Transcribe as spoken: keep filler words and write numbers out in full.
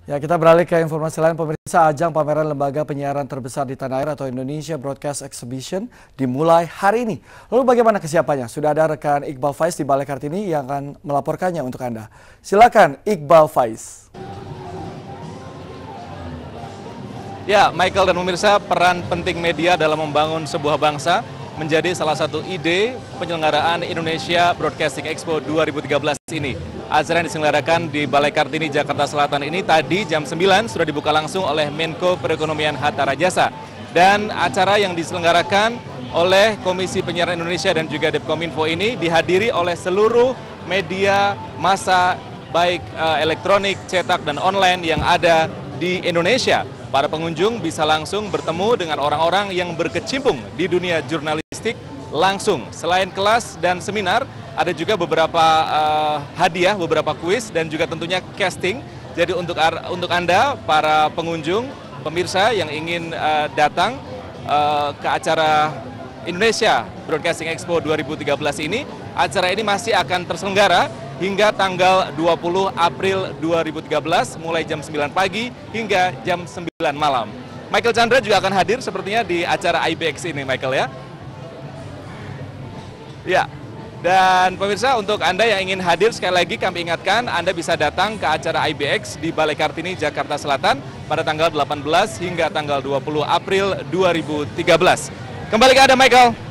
Ya, kita beralih ke informasi lain. Pemirsa, ajang pameran lembaga penyiaran terbesar di tanah air atau Indonesia Broadcast Exhibition dimulai hari ini. Lalu bagaimana kesiapannya? Sudah ada rekan Iqbal Faiz di Balai Kartini yang akan melaporkannya untuk Anda. Silakan Iqbal Faiz. Ya, Michael dan pemirsa, peran penting media dalam membangun sebuah bangsa menjadi salah satu ide penyelenggaraan Indonesia Broadcasting Expo dua ribu tiga belas ini. Acara yang diselenggarakan di Balai Kartini, Jakarta Selatan ini tadi jam sembilan sudah dibuka langsung oleh Menko Perekonomian Hatta Rajasa. Dan acara yang diselenggarakan oleh Komisi Penyiaran Indonesia dan juga Depkominfo ini dihadiri oleh seluruh media massa baik uh, elektronik, cetak, dan online yang ada di Indonesia. Para pengunjung bisa langsung bertemu dengan orang-orang yang berkecimpung di dunia jurnalistik langsung. Selain kelas dan seminar, ada juga beberapa uh, hadiah, beberapa kuis, dan juga tentunya casting. Jadi untuk untuk Anda, para pengunjung, pemirsa yang ingin uh, datang uh, ke acara Indonesia Broadcasting Expo dua ribu tiga belas ini, acara ini masih akan terselenggara hingga tanggal dua puluh April dua ribu tiga belas, mulai jam sembilan pagi hingga jam sembilan malam. Michael Chandra juga akan hadir sepertinya di acara I B X ini, Michael, ya. Ya, dan pemirsa, untuk Anda yang ingin hadir, sekali lagi kami ingatkan, Anda bisa datang ke acara I B X di Balai Kartini, Jakarta Selatan pada tanggal delapan belas hingga tanggal dua puluh April dua ribu tiga belas. Kembali ke Anda, Michael.